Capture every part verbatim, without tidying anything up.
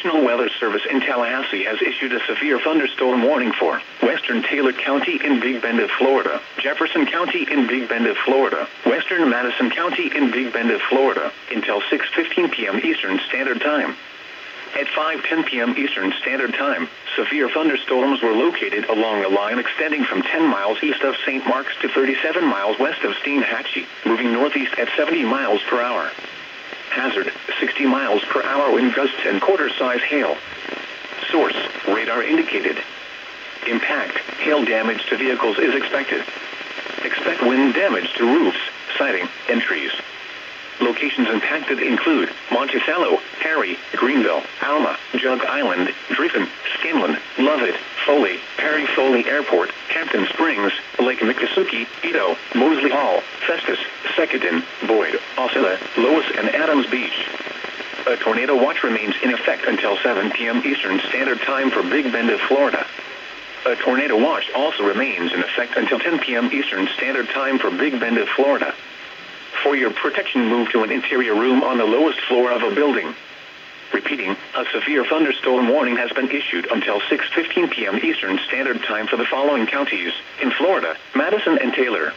National Weather Service in Tallahassee has issued a severe thunderstorm warning for western Taylor County in Big Bend of Florida, Jefferson County in Big Bend of Florida, western Madison County in Big Bend of Florida, until six fifteen p m Eastern Standard Time. At five ten p m Eastern Standard Time, severe thunderstorms were located along a line extending from ten miles east of Saint Marks to thirty-seven miles west of Steinhatchee, moving northeast at seventy miles per hour. Hazard, sixty miles per hour wind gusts and quarter-size hail. Source, radar indicated. Impact, hail damage to vehicles is expected. Expect wind damage to roofs, siding, and trees. Locations impacted include Monticello, Perry, Greenville, Alma, Jug Island, Driffen, Scanlon, Lovett, Foley, Perry Foley Airport, Hampton Springs, Lake Miccosukee, Edo, Mosley Hall, Festus, Secondin, Boyd, Osceola, Lois, and Adams Beach. A tornado watch remains in effect until seven p m Eastern Standard Time for Big Bend of Florida. A tornado watch also remains in effect until ten p m Eastern Standard Time for Big Bend of Florida. For your protection, move to an interior room on the lowest floor of a building. Repeating, a severe thunderstorm warning has been issued until six fifteen p m Eastern Standard Time for the following counties in Florida: Madison and Taylor.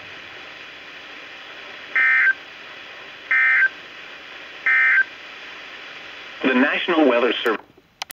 The National Weather Service